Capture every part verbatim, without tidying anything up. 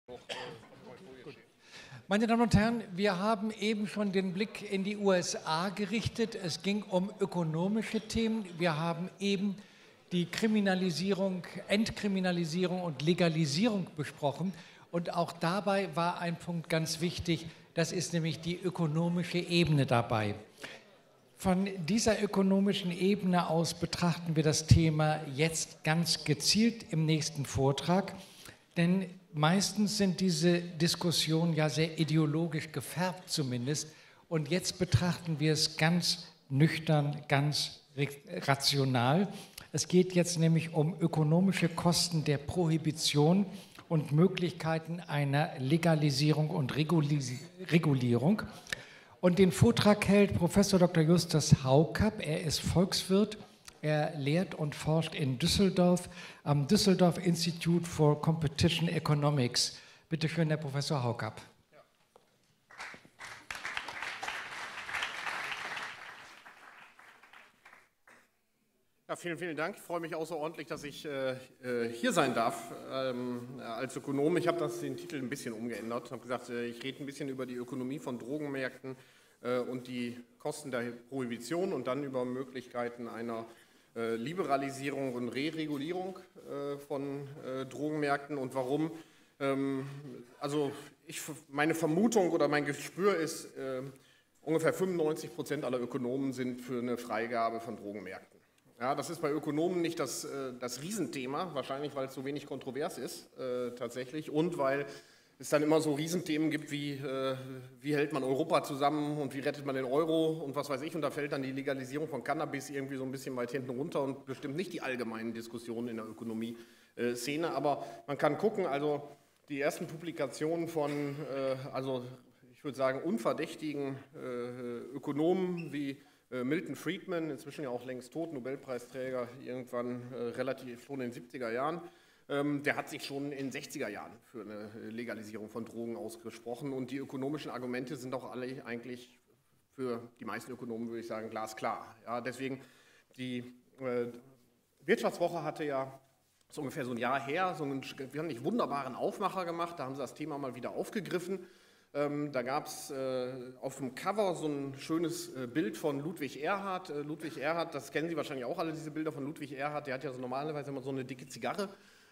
Gut. Meine Damen und Herren, wir haben eben schon den Blick in die U S A gerichtet. Es ging um ökonomische Themen. Wir haben eben die Kriminalisierung, Entkriminalisierung und Legalisierung besprochen. Und auch dabei war ein Punkt ganz wichtig, das ist nämlich die ökonomische Ebene dabei. Von dieser ökonomischen Ebene aus betrachten wir das Thema jetzt ganz gezielt im nächsten Vortrag, denn meistens sind diese Diskussionen ja sehr ideologisch gefärbt zumindest, und jetzt betrachten wir es ganz nüchtern, ganz rational. Es geht jetzt nämlich um ökonomische Kosten der Prohibition und Möglichkeiten einer Legalisierung und Regulierung. Und den Vortrag hält Professor Doktor Justus Haukapp. Er ist Volkswirt, er lehrt und forscht in Düsseldorf am Düsseldorf Institute for Competition Economics. Bitte schön, Herr Professor Haukapp. Ja. Ja, vielen, vielen Dank. Ich freue mich außerordentlich, dass ich äh, hier sein darf ähm, als Ökonom. Ich habe das den Titel ein bisschen umgeändert. Ich habe gesagt, äh, ich rede ein bisschen über die Ökonomie von Drogenmärkten äh, und die Kosten der Prohibition und dann über Möglichkeiten einer äh, Liberalisierung und Re-Regulierung äh, von äh, Drogenmärkten und warum. Ähm, also ich, meine Vermutung oder mein Gespür ist, äh, ungefähr fünfundneunzig Prozent aller Ökonomen sind für eine Freigabe von Drogenmärkten. Ja, das ist bei Ökonomen nicht das, das Riesenthema, wahrscheinlich weil es so wenig kontrovers ist äh, tatsächlich und weil es dann immer so Riesenthemen gibt wie, äh, wie hält man Europa zusammen und wie rettet man den Euro und was weiß ich, und da fällt dann die Legalisierung von Cannabis irgendwie so ein bisschen weit hinten runter und bestimmt nicht die allgemeinen Diskussionen in der Ökonomie-Szene, aber man kann gucken, also die ersten Publikationen von, äh, also ich würde sagen unverdächtigen äh, Ökonomen wie Milton Friedman, inzwischen ja auch längst tot, Nobelpreisträger, irgendwann äh, relativ schon in den siebziger Jahren, ähm, der hat sich schon in den sechziger Jahren für eine Legalisierung von Drogen ausgesprochen und die ökonomischen Argumente sind auch alle eigentlich für die meisten Ökonomen, würde ich sagen, glasklar. Ja, deswegen, die äh, Wirtschaftswoche hatte ja, so ungefähr so ein Jahr her, so einen, wir haben nicht wunderbaren Aufmacher gemacht, da haben sie das Thema mal wieder aufgegriffen. Ähm, da gab es äh, auf dem Cover so ein schönes äh, Bild von Ludwig Erhard. Äh, Ludwig Erhard, das kennen Sie wahrscheinlich auch alle, diese Bilder von Ludwig Erhard. Der hat ja so normalerweise immer so eine dicke Zigarre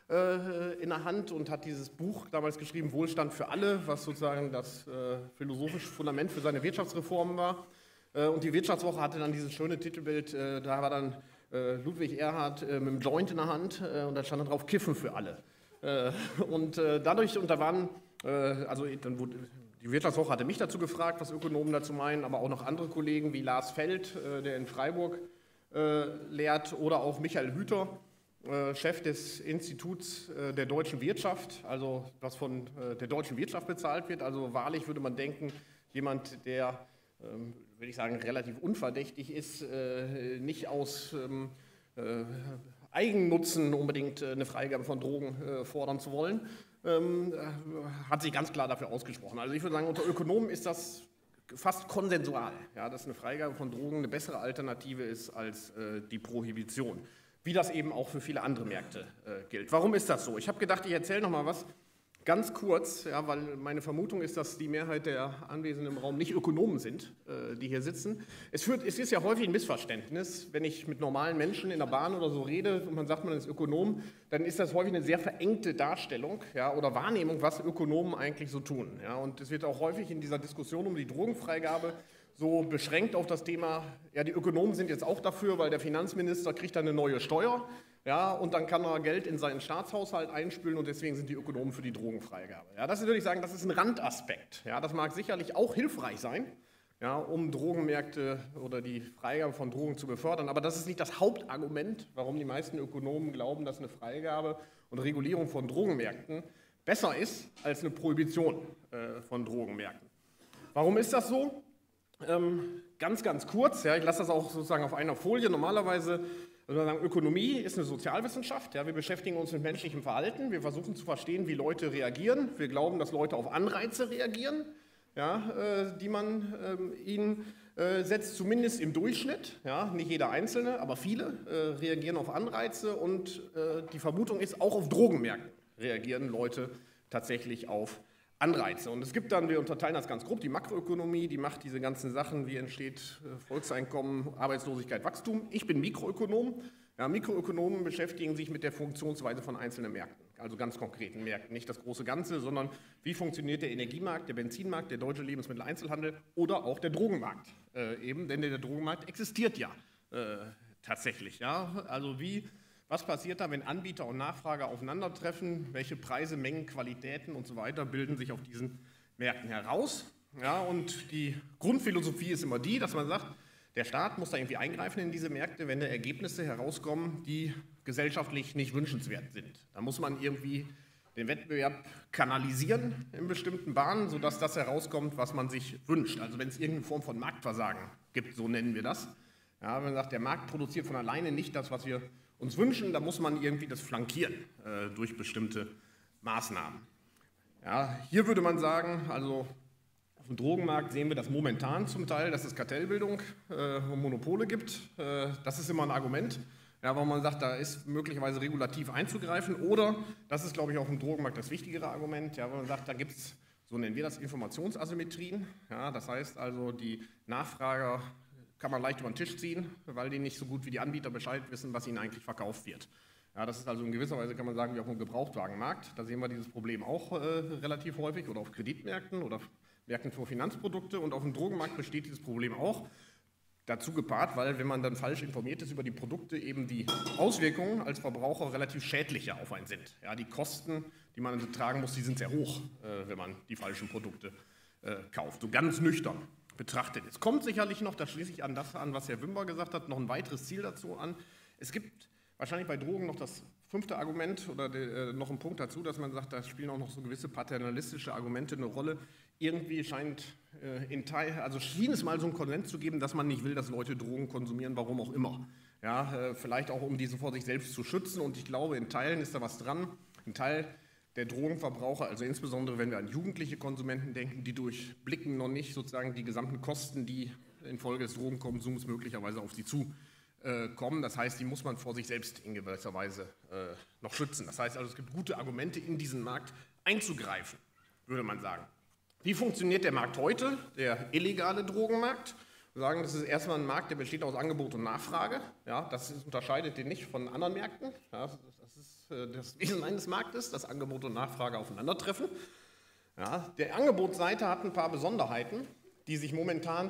äh, in der Hand und hat dieses Buch damals geschrieben, Wohlstand für alle, was sozusagen das äh, philosophische Fundament für seine Wirtschaftsreformen war. Äh, und die Wirtschaftswoche hatte dann dieses schöne Titelbild, äh, da war dann äh, Ludwig Erhard äh, mit dem Joint in der Hand äh, und da stand dann drauf, Kiffen für alle. Äh, und äh, dadurch, und da waren, äh, also dann wurde... Die Wirtschaftswoche hatte mich dazu gefragt, was Ökonomen dazu meinen, aber auch noch andere Kollegen wie Lars Feld, äh, der in Freiburg äh, lehrt, oder auch Michael Hüter, äh, Chef des Instituts äh, der deutschen Wirtschaft, also was von äh, der deutschen Wirtschaft bezahlt wird. Also wahrlich würde man denken, jemand, der, ähm, würde ich sagen, relativ unverdächtig ist, äh, nicht aus ähm, äh, Eigennutzen unbedingt äh, eine Freigabe von Drogen äh, fordern zu wollen. Ähm, hat sich ganz klar dafür ausgesprochen. Also ich würde sagen, unter Ökonomen ist das fast konsensual, ja, dass eine Freigabe von Drogen eine bessere Alternative ist als äh, die Prohibition, wie das eben auch für viele andere Märkte äh, gilt. Warum ist das so? Ich habe gedacht, ich erzähle noch mal was ganz kurz, ja, weil meine Vermutung ist, dass die Mehrheit der Anwesenden im Raum nicht Ökonomen sind, äh, die hier sitzen. Es, führt, es ist ja häufig ein Missverständnis, wenn ich mit normalen Menschen in der Bahn oder so rede und man sagt, man ist Ökonom, dann ist das häufig eine sehr verengte Darstellung, ja, oder Wahrnehmung, was Ökonomen eigentlich so tun. Ja, und es wird auch häufig in dieser Diskussion um die Drogenfreigabe so beschränkt auf das Thema, ja, die Ökonomen sind jetzt auch dafür, weil der Finanzminister kriegt dann eine neue Steuer. Ja, und dann kann er Geld in seinen Staatshaushalt einspülen und deswegen sind die Ökonomen für die Drogenfreigabe. Ja, das würde ich sagen, das ist ein Randaspekt. Ja, das mag sicherlich auch hilfreich sein, ja, um Drogenmärkte oder die Freigabe von Drogen zu befördern, aber das ist nicht das Hauptargument, warum die meisten Ökonomen glauben, dass eine Freigabe und Regulierung von Drogenmärkten besser ist als eine Prohibition äh, von Drogenmärkten. Warum ist das so? Ähm, ganz, ganz kurz, ja, ich lasse das auch sozusagen auf einer Folie. Normalerweise Also wir sagen, Ökonomie ist eine Sozialwissenschaft. Ja, wir beschäftigen uns mit menschlichem Verhalten. Wir versuchen zu verstehen, wie Leute reagieren. Wir glauben, dass Leute auf Anreize reagieren, ja, äh, die man äh, ihnen äh, setzt, zumindest im Durchschnitt. Ja, nicht jeder Einzelne, aber viele äh, reagieren auf Anreize. Und äh, die Vermutung ist, auch auf Drogenmärkten reagieren Leute tatsächlich auf Anreize. Und es gibt dann, wir unterteilen das ganz grob, die Makroökonomie, die macht diese ganzen Sachen, wie entsteht Volkseinkommen, Arbeitslosigkeit, Wachstum. Ich bin Mikroökonom. Ja, Mikroökonomen beschäftigen sich mit der Funktionsweise von einzelnen Märkten, also ganz konkreten Märkten, nicht das große Ganze, sondern wie funktioniert der Energiemarkt, der Benzinmarkt, der deutsche Lebensmitteleinzelhandel oder auch der Drogenmarkt äh, eben, denn der Drogenmarkt existiert ja äh, tatsächlich. Ja? Also wie, was passiert da, wenn Anbieter und Nachfrage aufeinandertreffen, welche Preise, Mengen, Qualitäten und so weiter bilden sich auf diesen Märkten heraus? Ja, und die Grundphilosophie ist immer die, dass man sagt, der Staat muss da irgendwie eingreifen in diese Märkte, wenn da Ergebnisse herauskommen, die gesellschaftlich nicht wünschenswert sind. Da muss man irgendwie den Wettbewerb kanalisieren in bestimmten Bahnen, sodass das herauskommt, was man sich wünscht. Also wenn es irgendeine Form von Marktversagen gibt, so nennen wir das. Ja, wenn man sagt, der Markt produziert von alleine nicht das, was wir uns wünschen, dann muss man irgendwie das flankieren äh, durch bestimmte Maßnahmen. Ja, hier würde man sagen, also auf dem Drogenmarkt sehen wir das momentan zum Teil, dass es Kartellbildung äh, und Monopole gibt. Äh, das ist immer ein Argument, ja, wo man sagt, da ist möglicherweise regulativ einzugreifen. Oder, das ist, glaube ich, auf dem Drogenmarkt das wichtigere Argument, ja, wo man sagt, da gibt es, so nennen wir das, Informationsasymmetrien. Ja, das heißt also, die Nachfrager kann man leicht über den Tisch ziehen, weil die nicht so gut wie die Anbieter Bescheid wissen, was ihnen eigentlich verkauft wird. Ja, das ist also in gewisser Weise, kann man sagen, wie auf dem Gebrauchtwagenmarkt. Da sehen wir dieses Problem auch äh, relativ häufig oder auf Kreditmärkten oder Märkten für Finanzprodukte, und auf dem Drogenmarkt besteht dieses Problem auch. Dazu gepaart, weil, wenn man dann falsch informiert ist über die Produkte, eben die Auswirkungen als Verbraucher relativ schädlicher auf einen sind. Ja, die Kosten, die man tragen muss, die sind sehr hoch, äh, wenn man die falschen Produkte äh, kauft. So ganz nüchtern betrachtet. Es kommt sicherlich noch, da schließe ich an das an, was Herr Wimber gesagt hat, noch ein weiteres Ziel dazu an. Es gibt wahrscheinlich bei Drogen noch das fünfte Argument oder de, äh, noch ein Punkt dazu, dass man sagt, da spielen auch noch so gewisse paternalistische Argumente eine Rolle. Irgendwie scheint äh, in Teil, also schien es mal so einen Konsens zu geben, dass man nicht will, dass Leute Drogen konsumieren, warum auch immer. Ja, äh, vielleicht auch, um diese vor sich selbst zu schützen, und ich glaube, in Teilen ist da was dran. Ein Teil der Drogenverbraucher, also insbesondere wenn wir an jugendliche Konsumenten denken, die durchblicken noch nicht sozusagen die gesamten Kosten, die infolge des Drogenkonsums möglicherweise auf sie zukommen. Das heißt, die muss man vor sich selbst in gewisser Weise äh, noch schützen. Das heißt also, es gibt gute Argumente, in diesen Markt einzugreifen, würde man sagen. Wie funktioniert der Markt heute, der illegale Drogenmarkt? Wir sagen, das ist erstmal ein Markt, der besteht aus Angebot und Nachfrage. Ja, das unterscheidet den nicht von anderen Märkten. Ja, das ist äh, das Wesen eines Marktes, dass Angebot und Nachfrage aufeinandertreffen. Ja, der Angebotsseite hat ein paar Besonderheiten, die sich momentan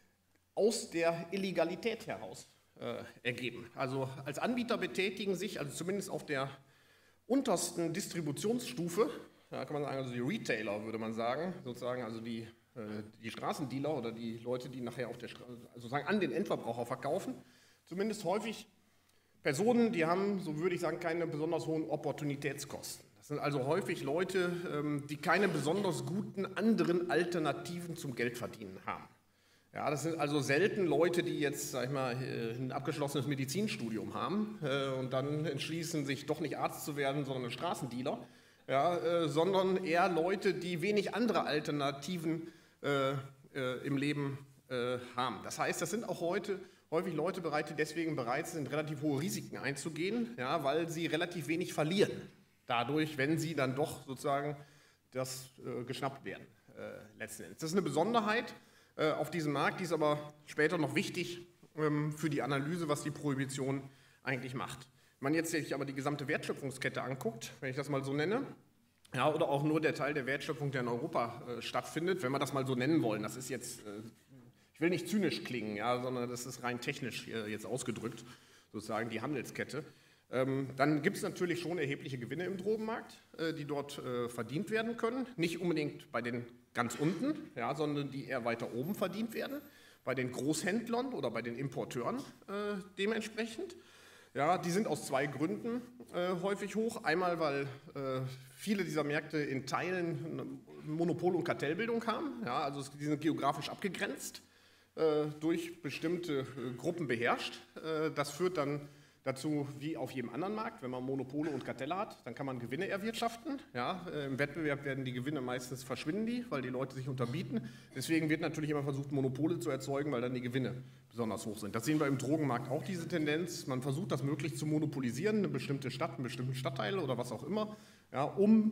aus der Illegalität heraus äh, ergeben. Also als Anbieter betätigen sich, also zumindest auf der untersten Distributionsstufe, ja, kann man sagen, also die Retailer, würde man sagen, sozusagen, also die, äh, die Straßendealer oder die Leute, die nachher auf der Stra- sozusagen an den Endverbraucher verkaufen, zumindest häufig Personen, die haben, so würde ich sagen, keine besonders hohen Opportunitätskosten. Das sind also häufig Leute, ähm, die keine besonders guten anderen Alternativen zum Geldverdienen haben. Ja, das sind also selten Leute, die jetzt, sag ich mal, ein abgeschlossenes Medizinstudium haben äh, und dann entschließen, sich doch nicht Arzt zu werden, sondern ein Straßendealer. Ja, äh, sondern eher Leute, die wenig andere Alternativen äh, äh, im Leben äh, haben. Das heißt, das sind auch heute häufig Leute bereit, die deswegen bereit sind, relativ hohe Risiken einzugehen, ja, weil sie relativ wenig verlieren, dadurch, wenn sie dann doch sozusagen das äh, geschnappt werden, äh, letzten Endes. Das ist eine Besonderheit äh, auf diesem Markt, die ist aber später noch wichtig ähm, für die Analyse, was die Prohibition eigentlich macht. Wenn man jetzt sich aber die gesamte Wertschöpfungskette anguckt, wenn ich das mal so nenne, ja, oder auch nur der Teil der Wertschöpfung, der in Europa äh, stattfindet, wenn wir das mal so nennen wollen, das ist jetzt, äh, ich will nicht zynisch klingen, ja, sondern das ist rein technisch äh, jetzt ausgedrückt, sozusagen die Handelskette, ähm, dann gibt es natürlich schon erhebliche Gewinne im Drogenmarkt, äh, die dort äh, verdient werden können, nicht unbedingt bei den ganz unten, ja, sondern die eher weiter oben verdient werden, bei den Großhändlern oder bei den Importeuren äh, dementsprechend. Ja, die sind aus zwei Gründen äh, häufig hoch. Einmal, weil äh, viele dieser Märkte in Teilen Monopol- und Kartellbildung haben. Ja, also die sind geografisch abgegrenzt, äh, durch bestimmte äh, Gruppen beherrscht. Äh, das führt dann dazu, wie auf jedem anderen Markt, wenn man Monopole und Kartelle hat, dann kann man Gewinne erwirtschaften. Ja, äh, im Wettbewerb werden die Gewinne meistens verschwinden, die, weil die Leute sich unterbieten. Deswegen wird natürlich immer versucht, Monopole zu erzeugen, weil dann die Gewinne besonders hoch sind. Das sehen wir im Drogenmarkt auch, diese Tendenz. Man versucht, das möglichst zu monopolisieren, eine bestimmte Stadt, einen bestimmten Stadtteil oder was auch immer, ja, um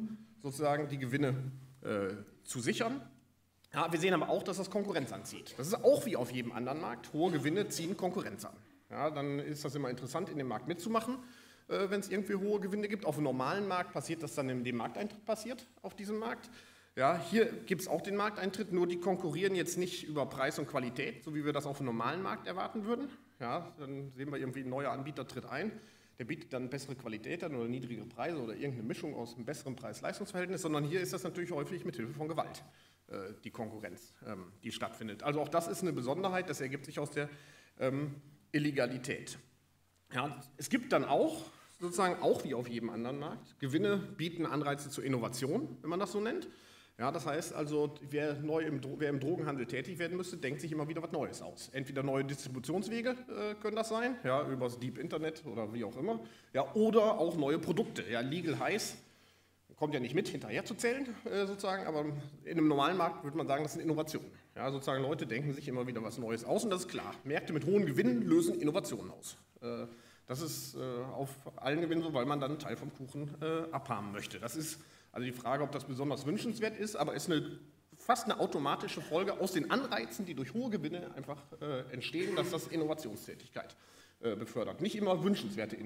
sozusagen die Gewinne äh, zu sichern. Ja, wir sehen aber auch, dass das Konkurrenz anzieht. Das ist auch wie auf jedem anderen Markt. Hohe Gewinne ziehen Konkurrenz an. Ja, dann ist das immer interessant, in dem Markt mitzumachen, äh, wenn es irgendwie hohe Gewinne gibt. Auf einem normalen Markt passiert das dann, indem Markteintritt passiert auf diesem Markt. Ja, hier gibt es auch den Markteintritt, nur die konkurrieren jetzt nicht über Preis und Qualität, so wie wir das auf einem normalen Markt erwarten würden. Ja, dann sehen wir irgendwie, ein neuer Anbieter tritt ein, der bietet dann bessere Qualität an oder niedrigere Preise oder irgendeine Mischung aus einem besseren Preis-Leistungs-Verhältnis, sondern hier ist das natürlich häufig mit Hilfe von Gewalt, äh, die Konkurrenz, ähm, die stattfindet. Also auch das ist eine Besonderheit, das ergibt sich aus der ähm, Illegalität. Ja, es gibt dann auch, sozusagen auch wie auf jedem anderen Markt, Gewinne bieten Anreize zur Innovation, wenn man das so nennt. Ja, das heißt also, wer, neu im, wer im Drogenhandel tätig werden müsste, denkt sich immer wieder was Neues aus. Entweder neue Distributionswege äh, können das sein, ja, über das Deep Internet oder wie auch immer, ja, oder auch neue Produkte. Ja, Legal heißt, kommt ja nicht mit, hinterher zu zählen, äh, sozusagen, aber in einem normalen Markt würde man sagen, das sind Innovationen. Ja, sozusagen Leute denken sich immer wieder was Neues aus und das ist klar. Märkte mit hohen Gewinnen lösen Innovationen aus. Äh, das ist äh, auf allen Gewinnen so, weil man dann einen Teil vom Kuchen äh, abhaben möchte. Das ist also die Frage, ob das besonders wünschenswert ist, aber ist eine, fast eine automatische Folge aus den Anreizen, die durch hohe Gewinne einfach äh, entstehen, dass das Innovationstätigkeit äh, befördert. Nicht immer wünschenswerte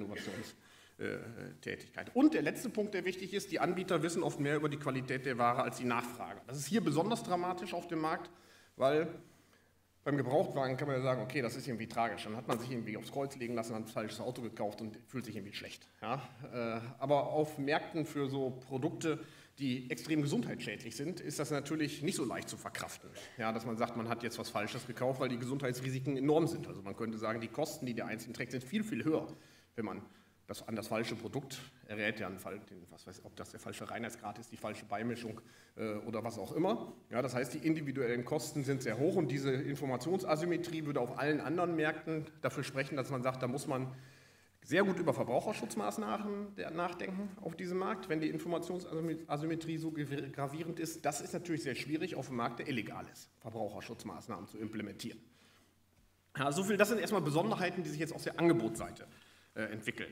Innovationstätigkeit. Und der letzte Punkt, der wichtig ist, die Anbieter wissen oft mehr über die Qualität der Ware als die Nachfrage. Das ist hier besonders dramatisch auf dem Markt, weil beim Gebrauchtwagen kann man ja sagen, okay, das ist irgendwie tragisch. Dann hat man sich irgendwie aufs Kreuz legen lassen, hat ein falsches Auto gekauft und fühlt sich irgendwie schlecht. Ja? Aber auf Märkten für so Produkte, die extrem gesundheitsschädlich sind, ist das natürlich nicht so leicht zu verkraften. Ja, dass man sagt, man hat jetzt was Falsches gekauft, weil die Gesundheitsrisiken enorm sind. Also man könnte sagen, die Kosten, die der Einzelne trägt, sind viel, viel höher, wenn man das an das falsche Produkt errät, ja, was weiß, ob das der falsche Reinheitsgrad ist, die falsche Beimischung äh, oder was auch immer. Ja, das heißt, die individuellen Kosten sind sehr hoch und diese Informationsasymmetrie würde auf allen anderen Märkten dafür sprechen, dass man sagt, da muss man sehr gut über Verbraucherschutzmaßnahmen nachdenken auf diesem Markt, wenn die Informationsasymmetrie so gravierend ist. Das ist natürlich sehr schwierig auf einem Markt, der illegal ist, Verbraucherschutzmaßnahmen zu implementieren. Ja, so viel, das sind erstmal Besonderheiten, die sich jetzt auf der Angebotsseite äh, entwickeln.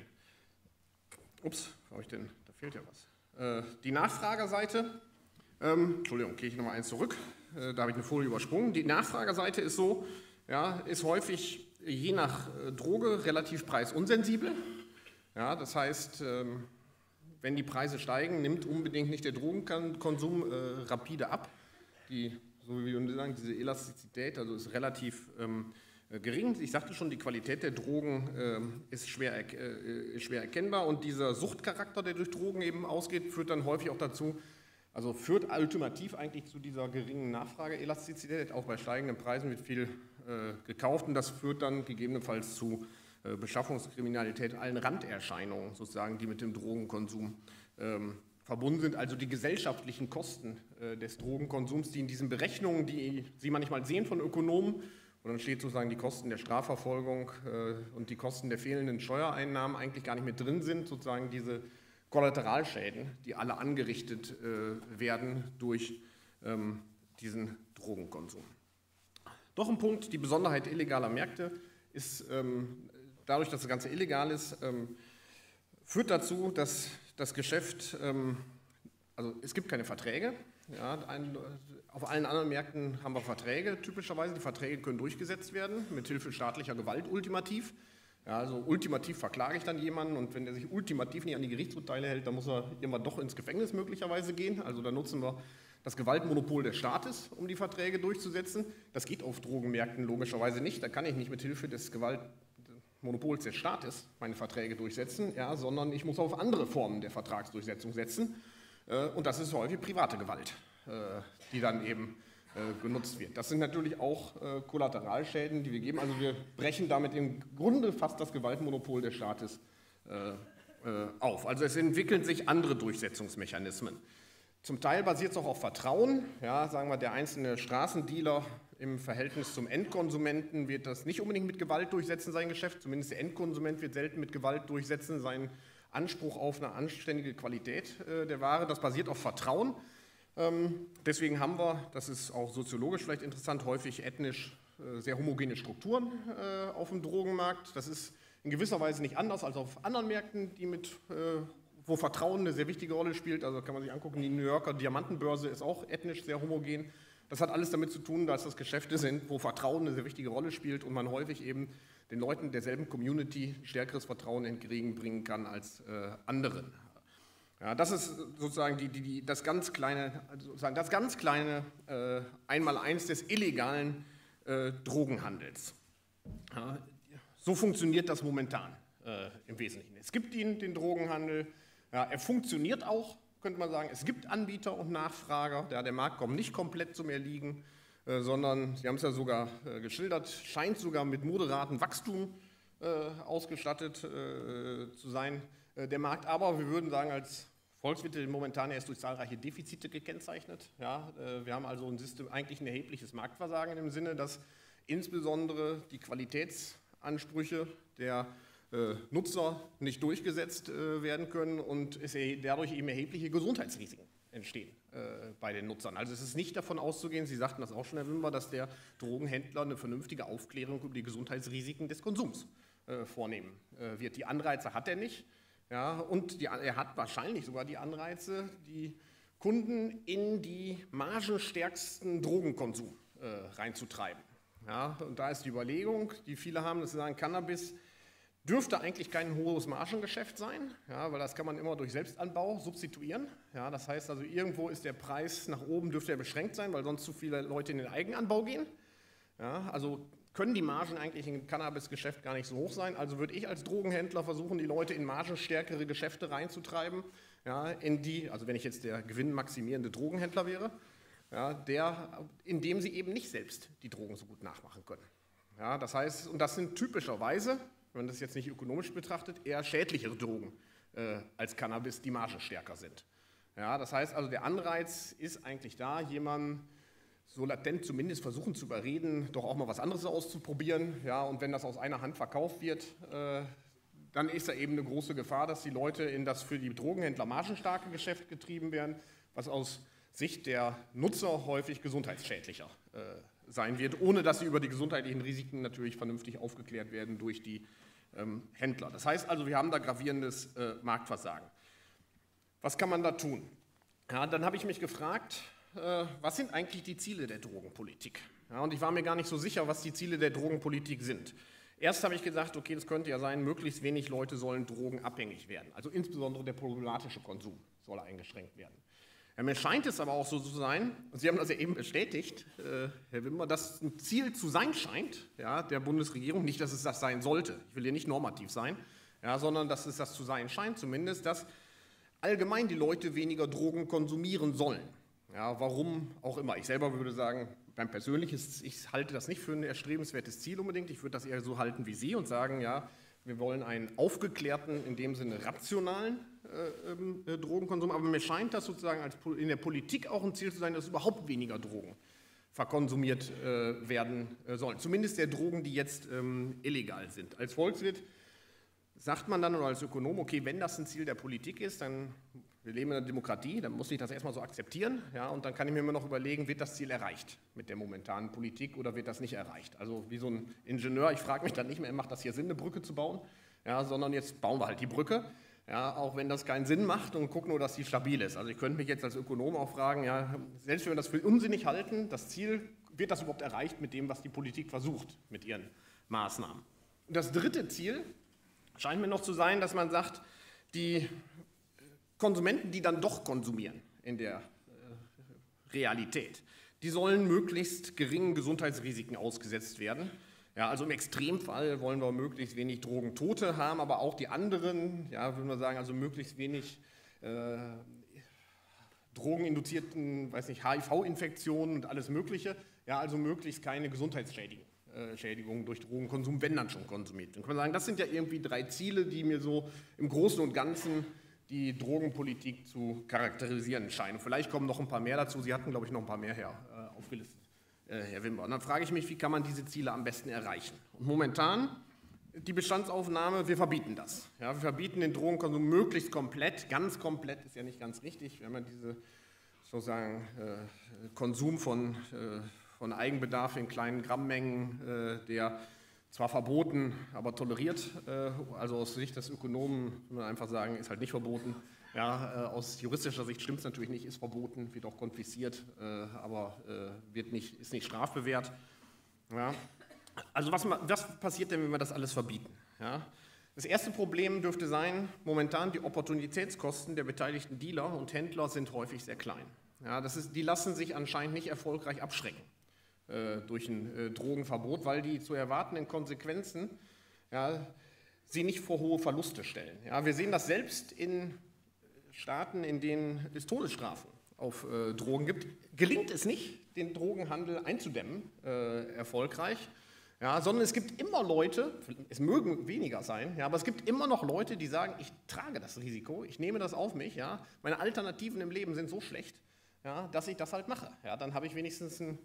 Ups, habe ich denn, da fehlt ja was. Äh, die Nachfragerseite, ähm, Entschuldigung, gehe ich nochmal eins zurück, äh, da habe ich eine Folie übersprungen. Die Nachfragerseite ist so, ja, ist häufig je nach äh, Droge relativ preisunsensibel. Ja, das heißt, ähm, wenn die Preise steigen, nimmt unbedingt nicht der Drogenkonsum äh, rapide ab. Die, so wie wir sagen, diese Elastizität, also ist relativ ähm, gering. Ich sagte schon, die Qualität der Drogen äh, ist, schwer, äh, ist schwer erkennbar und dieser Suchtcharakter, der durch Drogen eben ausgeht, führt dann häufig auch dazu, also führt ultimativ eigentlich zu dieser geringen Nachfrageelastizität, auch bei steigenden Preisen wird viel äh, gekauft und das führt dann gegebenenfalls zu äh, Beschaffungskriminalität, allen Randerscheinungen sozusagen, die mit dem Drogenkonsum ähm, verbunden sind, also die gesellschaftlichen Kosten äh, des Drogenkonsums, die in diesen Berechnungen, die Sie manchmal sehen von Ökonomen, und dann steht sozusagen die Kosten der Strafverfolgung äh, und die Kosten der fehlenden Steuereinnahmen eigentlich gar nicht mit drin sind, sozusagen diese Kollateralschäden, die alle angerichtet äh, werden durch ähm, diesen Drogenkonsum. Doch ein Punkt, die Besonderheit illegaler Märkte ist, ähm, dadurch, dass das Ganze illegal ist, ähm, führt dazu, dass das Geschäft, ähm, also es gibt keine Verträge. Ja, ein, auf allen anderen Märkten haben wir Verträge typischerweise. Die Verträge können durchgesetzt werden, mit Hilfe staatlicher Gewalt ultimativ. Ja, also ultimativ verklage ich dann jemanden und wenn der sich ultimativ nicht an die Gerichtsurteile hält, dann muss er irgendwann doch ins Gefängnis möglicherweise gehen. Also da nutzen wir das Gewaltmonopol des Staates, um die Verträge durchzusetzen. Das geht auf Drogenmärkten logischerweise nicht. Da kann ich nicht mit Hilfe des Gewaltmonopols des Staates meine Verträge durchsetzen, ja, sondern ich muss auf andere Formen der Vertragsdurchsetzung setzen. Und das ist häufig private Gewalt, die dann eben genutzt wird. Das sind natürlich auch Kollateralschäden, die wir geben. Also wir brechen damit im Grunde fast das Gewaltmonopol des Staates auf. Also es entwickeln sich andere Durchsetzungsmechanismen. Zum Teil basiert es auch auf Vertrauen. Ja, sagen wir, der einzelne Straßendealer im Verhältnis zum Endkonsumenten wird das nicht unbedingt mit Gewalt durchsetzen, sein Geschäft. Zumindest der Endkonsument wird selten mit Gewalt durchsetzen, sein Anspruch auf eine anständige Qualität äh, der Ware. Das basiert auf Vertrauen. Ähm, deswegen haben wir, das ist auch soziologisch vielleicht interessant, häufig ethnisch äh, sehr homogene Strukturen äh, auf dem Drogenmarkt. Das ist in gewisser Weise nicht anders als auf anderen Märkten, die mit äh, wo Vertrauen eine sehr wichtige Rolle spielt. Also kann man sich angucken, die New Yorker Diamantenbörse ist auch ethnisch sehr homogen. Das hat alles damit zu tun, dass das Geschäfte sind, wo Vertrauen eine sehr wichtige Rolle spielt und man häufig eben den Leuten derselben Community stärkeres Vertrauen entgegenbringen kann als äh, anderen. Ja, das ist sozusagen die, die, die, das ganz kleine, sozusagen das ganz kleine äh, Einmaleins des illegalen äh, Drogenhandels. Ja, so funktioniert das momentan äh, im Wesentlichen. Es gibt ihn, den Drogenhandel, ja, er funktioniert auch, könnte man sagen. Es gibt Anbieter und Nachfrager, ja, der Markt kommt nicht komplett zum Erliegen, äh, sondern, Sie haben es ja sogar äh, geschildert, scheint sogar mit moderatem Wachstum äh, ausgestattet äh, zu sein, äh, der Markt. Aber wir würden sagen, als Volkswirte momentan erst durch zahlreiche Defizite gekennzeichnet. Ja, äh, wir haben also ein System, eigentlich ein erhebliches Marktversagen im Sinne, dass insbesondere die Qualitätsansprüche der äh, Nutzer nicht durchgesetzt äh, werden können und es dadurch eben erhebliche Gesundheitsrisiken entstehen äh, bei den Nutzern. Also es ist nicht davon auszugehen, Sie sagten das auch schon, Herr Wimber, dass der Drogenhändler eine vernünftige Aufklärung über die Gesundheitsrisiken des Konsums äh, vornehmen äh, wird. Die Anreize hat er nicht, ja, und die, er hat wahrscheinlich sogar die Anreize, die Kunden in die margenstärksten Drogenkonsum äh, reinzutreiben. Ja, und da ist die Überlegung, die viele haben, dass sie sagen, Cannabis dürfte eigentlich kein hohes Margengeschäft sein, ja, weil das kann man immer durch Selbstanbau substituieren. Ja, das heißt also, irgendwo ist der Preis nach oben, dürfte er beschränkt sein, weil sonst zu viele Leute in den Eigenanbau gehen. Ja, also können die Margen eigentlich im Cannabisgeschäft gar nicht so hoch sein. Also würde ich als Drogenhändler versuchen, die Leute in margenstärkere Geschäfte reinzutreiben, ja, in die, also wenn ich jetzt der gewinnmaximierende Drogenhändler wäre, ja, der, indem sie eben nicht selbst die Drogen so gut nachmachen können. Ja, das heißt, und das sind typischerweise, wenn man das jetzt nicht ökonomisch betrachtet, eher schädlichere Drogen äh, als Cannabis, die margenstärker sind. Ja, das heißt also, der Anreiz ist eigentlich da, jemanden so latent zumindest versuchen zu überreden, doch auch mal was anderes auszuprobieren. Ja, und wenn das aus einer Hand verkauft wird, äh, dann ist da eben eine große Gefahr, dass die Leute in das für die Drogenhändler margenstarke Geschäft getrieben werden, was aus Sicht der Nutzer häufig gesundheitsschädlicher äh, sein wird, ohne dass sie über die gesundheitlichen Risiken natürlich vernünftig aufgeklärt werden durch die ähm, Händler. Das heißt also, wir haben da gravierendes äh, Marktversagen. Was kann man da tun? Ja, dann habe ich mich gefragt, äh, was sind eigentlich die Ziele der Drogenpolitik? Ja, und ich war mir gar nicht so sicher, was die Ziele der Drogenpolitik sind. Erst habe ich gesagt, okay, das könnte ja sein, möglichst wenig Leute sollen drogenabhängig werden. Also insbesondere der problematische Konsum soll eingeschränkt werden. Ja, mir scheint es aber auch so zu sein, und Sie haben das ja eben bestätigt, äh, Herr Wimmer, dass ein Ziel zu sein scheint, ja, der Bundesregierung, nicht, dass es das sein sollte, ich will hier nicht normativ sein, ja, sondern dass es das zu sein scheint, zumindest, dass allgemein die Leute weniger Drogen konsumieren sollen. Ja, warum auch immer. Ich selber würde sagen, beim Persönliches, ich halte das nicht für ein erstrebenswertes Ziel unbedingt, ich würde das eher so halten wie Sie und sagen, ja, wir wollen einen aufgeklärten, in dem Sinne rationalen äh, äh, Drogenkonsum, aber mir scheint das sozusagen als in der Politik auch ein Ziel zu sein, dass überhaupt weniger Drogen verkonsumiert äh, werden äh, sollen. Zumindest der Drogen, die jetzt ähm, illegal sind. Als Volkswirt sagt man dann oder als Ökonom, okay, wenn das ein Ziel der Politik ist, dann, wir leben in einer Demokratie, dann muss ich das erstmal so akzeptieren, ja, und dann kann ich mir immer noch überlegen, wird das Ziel erreicht mit der momentanen Politik oder wird das nicht erreicht? Also wie so ein Ingenieur, ich frage mich dann nicht mehr, macht das hier Sinn, eine Brücke zu bauen, ja, sondern jetzt bauen wir halt die Brücke, ja, auch wenn das keinen Sinn macht und gucken nur, dass sie stabil ist. Also ich könnte mich jetzt als Ökonom auch fragen, ja, selbst wenn wir das für unsinnig halten, das Ziel, wird das überhaupt erreicht mit dem, was die Politik versucht mit ihren Maßnahmen? Und das dritte Ziel scheint mir noch zu sein, dass man sagt, die Konsumenten, die dann doch konsumieren in der äh, Realität, die sollen möglichst geringen Gesundheitsrisiken ausgesetzt werden. Ja, also im Extremfall wollen wir möglichst wenig Drogentote haben, aber auch die anderen, ja, würden wir sagen, also möglichst wenig äh, drogeninduzierten, weiß nicht, H I V-Infektionen und alles Mögliche. Ja, also möglichst keine Gesundheitsschädigungen. Schädigungen durch Drogenkonsum, wenn dann schon konsumiert. Dann kann man sagen, das sind ja irgendwie drei Ziele, die mir so im Großen und Ganzen die Drogenpolitik zu charakterisieren scheinen. Vielleicht kommen noch ein paar mehr dazu. Sie hatten, glaube ich, noch ein paar mehr her, äh, aufgelistet, äh, Herr Wimber. Und dann frage ich mich, wie kann man diese Ziele am besten erreichen? Und momentan die Bestandsaufnahme, wir verbieten das. Ja, wir verbieten den Drogenkonsum möglichst komplett. Ganz komplett ist ja nicht ganz richtig, wenn man diese sozusagen äh, Konsum von äh, von Eigenbedarf in kleinen Grammmengen, äh, der zwar verboten, aber toleriert, äh, also aus Sicht des Ökonomen würde man einfach sagen, ist halt nicht verboten, Ja, äh, aus juristischer Sicht stimmt es natürlich nicht, ist verboten, wird auch konfisziert, äh, aber äh, wird nicht, ist nicht strafbewehrt. Ja. Also was, was passiert denn, wenn wir das alles verbieten? Ja. Das erste Problem dürfte sein, momentan die Opportunitätskosten der beteiligten Dealer und Händler sind häufig sehr klein. Ja, das ist, die lassen sich anscheinend nicht erfolgreich abschrecken äh, durch ein äh, Drogenverbot, weil die zu erwartenden Konsequenzen ja, sie nicht vor hohe Verluste stellen. Ja, wir sehen das selbst in Staaten, in denen es Todesstrafen auf äh, Drogen gibt, gelingt es nicht, den Drogenhandel einzudämmen, äh, erfolgreich. Ja, sondern es gibt immer Leute, es mögen weniger sein, ja, aber es gibt immer noch Leute, die sagen, ich trage das Risiko, ich nehme das auf mich, ja, meine Alternativen im Leben sind so schlecht, ja, dass ich das halt mache. Ja, dann habe ich wenigstens ein,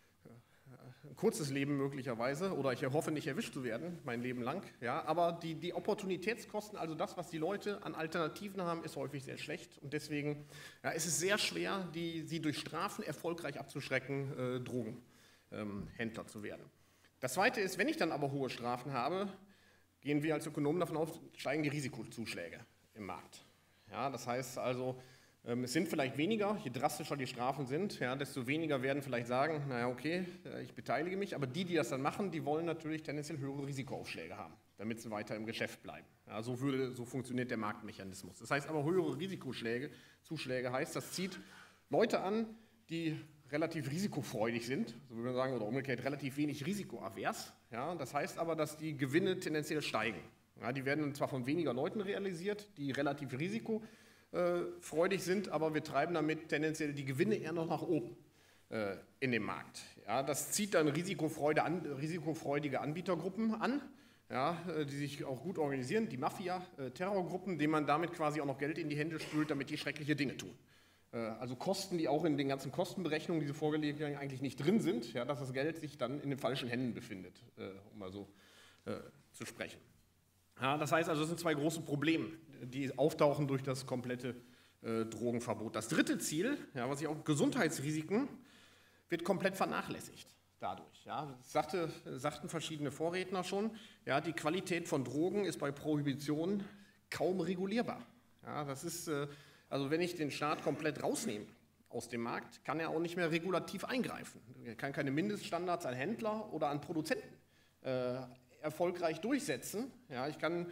ein kurzes Leben möglicherweise oder ich hoffe nicht erwischt zu werden, mein Leben lang. Ja, aber die, die Opportunitätskosten, also das, was die Leute an Alternativen haben, ist häufig sehr schlecht und deswegen ja, ist es sehr schwer, die, sie durch Strafen erfolgreich abzuschrecken, äh, Drogenhändler ähm, zu werden. Das Zweite ist, wenn ich dann aber hohe Strafen habe, gehen wir als Ökonomen davon aus, steigen die Risikozuschläge im Markt. Ja, das heißt also, es sind vielleicht weniger, je drastischer die Strafen sind, ja, desto weniger werden vielleicht sagen, naja okay, ich beteilige mich, aber die, die das dann machen, die wollen natürlich tendenziell höhere Risikoaufschläge haben, damit sie weiter im Geschäft bleiben. Ja, so, würde, so funktioniert der Marktmechanismus. Das heißt aber, höhere Risikozuschläge Zuschläge heißt, das zieht Leute an, die relativ risikofreudig sind, so würde man sagen, oder umgekehrt relativ wenig risikoavers. Ja, das heißt aber, dass die Gewinne tendenziell steigen. Ja, die werden zwar von weniger Leuten realisiert, die relativ risikofreudig sind, aber wir treiben damit tendenziell die Gewinne eher noch nach oben äh, in dem Markt. Ja, das zieht dann Risikofreude an, risikofreudige Anbietergruppen an, ja, die sich auch gut organisieren, die Mafia, äh, Terrorgruppen, denen man damit quasi auch noch Geld in die Hände spült, damit die schreckliche Dinge tun. Also Kosten, die auch in den ganzen Kostenberechnungen, die sie vorgelegt werden, eigentlich nicht drin sind, ja, dass das Geld sich dann in den falschen Händen befindet, äh, um mal so äh, zu sprechen. Ja, das heißt also, das sind zwei große Probleme, die auftauchen durch das komplette äh, Drogenverbot. Das dritte Ziel, ja, was ich auch Gesundheitsrisiken, wird komplett vernachlässigt dadurch. Ja. Das sagte, sagten verschiedene Vorredner schon, ja, die Qualität von Drogen ist bei Prohibition kaum regulierbar. Ja, das ist... Äh, Also wenn ich den Staat komplett rausnehme aus dem Markt, kann er auch nicht mehr regulativ eingreifen. Er kann keine Mindeststandards an Händler oder an Produzenten äh, erfolgreich durchsetzen. Ja, ich kann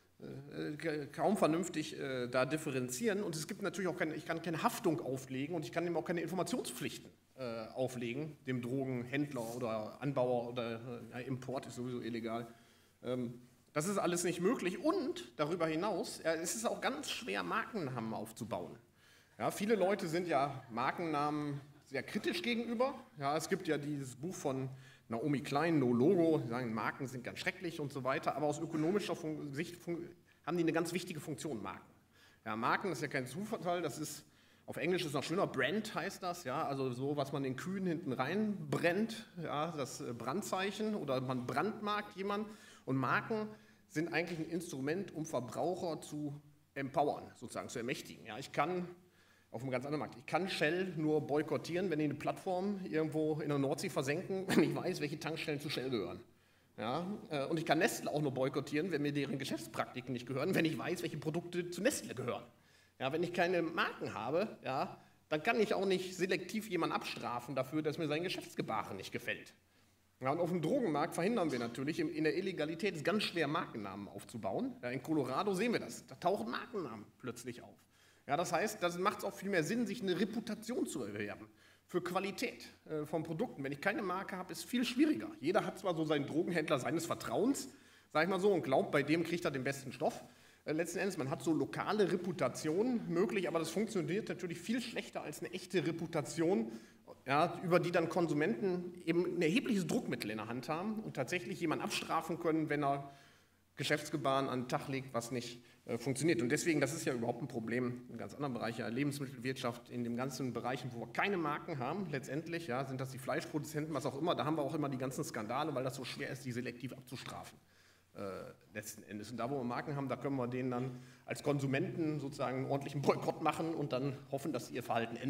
äh, kaum vernünftig äh, da differenzieren und es gibt natürlich auch keine, ich kann keine Haftung auflegen und ich kann ihm auch keine Informationspflichten äh, auflegen, dem Drogenhändler oder Anbauer oder äh, Import ist sowieso illegal. Ähm, Das ist alles nicht möglich und darüber hinaus ja, es ist auch ganz schwer, Markennamen aufzubauen. Ja, viele Leute sind ja Markennamen sehr kritisch gegenüber. Ja, es gibt ja dieses Buch von Naomi Klein, No Logo, die sagen, Marken sind ganz schrecklich und so weiter, aber aus ökonomischer Sicht haben die eine ganz wichtige Funktion, Marken. Ja, Marken ist ja kein Zufall, das ist, auf Englisch ist es noch schöner, Brand heißt das, ja, also so, was man den Kühen hinten reinbrennt, ja, das Brandzeichen oder man brandmarkt jemanden. Und Marken sind eigentlich ein Instrument, um Verbraucher zu empowern, sozusagen zu ermächtigen. Ja, ich kann auf einem ganz anderen Markt, ich kann Shell nur boykottieren, wenn die eine Plattform irgendwo in der Nordsee versenken, wenn ich weiß, welche Tankstellen zu Shell gehören. Ja, und ich kann Nestle auch nur boykottieren, wenn mir deren Geschäftspraktiken nicht gehören, wenn ich weiß, welche Produkte zu Nestle gehören. Ja, wenn ich keine Marken habe, ja, dann kann ich auch nicht selektiv jemanden abstrafen dafür, dass mir sein Geschäftsgebaren nicht gefällt. Ja, und auf dem Drogenmarkt verhindern wir natürlich, in der Illegalität ist ganz schwer, Markennamen aufzubauen. Ja, in Colorado sehen wir das, da tauchen Markennamen plötzlich auf. Ja, das heißt, das macht es auch viel mehr Sinn, sich eine Reputation zu erwerben für Qualität äh, von Produkten. Wenn ich keine Marke habe, ist es viel schwieriger. Jeder hat zwar so seinen Drogenhändler seines Vertrauens, sag ich mal so, und glaubt, bei dem kriegt er den besten Stoff. Äh, letzten Endes, man hat so lokale Reputationen möglich, aber das funktioniert natürlich viel schlechter als eine echte Reputation, ja, über die dann Konsumenten eben ein erhebliches Druckmittel in der Hand haben und tatsächlich jemanden abstrafen können, wenn er Geschäftsgebaren an den Tag legt, was nicht äh, funktioniert. Und deswegen, das ist ja überhaupt ein Problem in ganz anderen Bereichen, ja, Lebensmittelwirtschaft, in den ganzen Bereichen, wo wir keine Marken haben, letztendlich, ja, sind das die Fleischproduzenten, was auch immer, da haben wir auch immer die ganzen Skandale, weil das so schwer ist, die selektiv abzustrafen. Äh, letzten Endes. Und da, wo wir Marken haben, da können wir denen dann als Konsumenten sozusagen einen ordentlichen Boykott machen und dann hoffen, dass sie ihr Verhalten ändern.